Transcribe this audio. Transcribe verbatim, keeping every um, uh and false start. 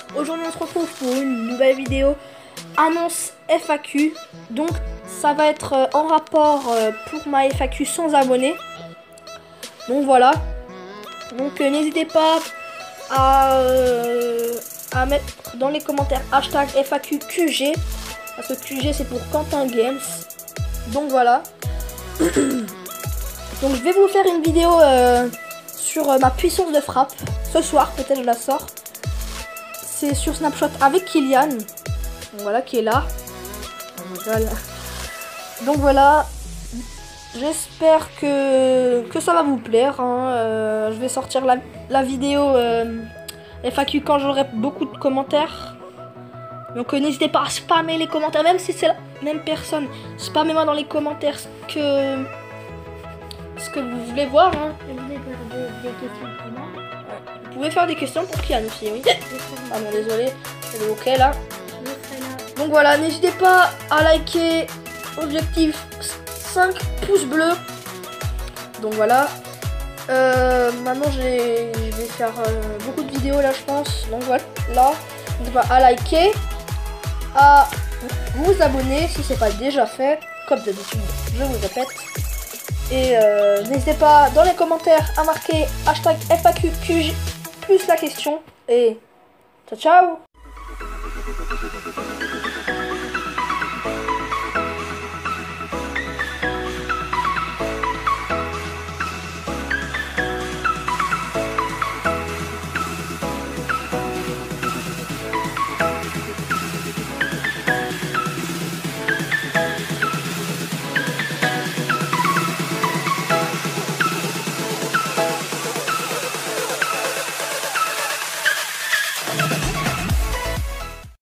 Aujourd'hui on se retrouve pour une nouvelle vidéo annonce F A Q. Donc ça va être euh, en rapport euh, pour ma F A Q sans abonnés. Donc voilà. Donc euh, n'hésitez pas à, euh, à mettre dans les commentaires hashtag F A Q Q G. Parce que Q G c'est pour Quentin Games. Donc voilà. Donc je vais vous faire une vidéo euh, sur euh, ma puissance de frappe. Ce soir peut-être je la sors. C'est sur Snapchat avec Kylian. Donc voilà, qui est là. Voilà. Donc voilà. J'espère que, que ça va vous plaire. Hein. Euh, je vais sortir la, la vidéo euh, F A Q quand j'aurai beaucoup de commentaires. Donc euh, n'hésitez pas à spammer les commentaires. Même si c'est la même personne. Spammez-moi dans les commentaires ce que, ce que vous voulez voir. Hein. Vous voulez faire des, des questions pour moi? Vous pouvez faire des questions pour Kylian aussi, oui. Ah non, désolé. C'est le ok là. Donc voilà, n'hésitez pas à liker. Objectif cinq pouces bleus. Donc voilà. Euh, maintenant j'ai, je vais faire euh, beaucoup de vidéos là je pense. Donc voilà. Là, n'hésitez pas à liker, à vous abonner si c'est pas déjà fait. Comme d'habitude, je vous répète. Et euh, n'hésitez pas dans les commentaires à marquer hashtag F A Q Q G plus la question. Et ciao ciao.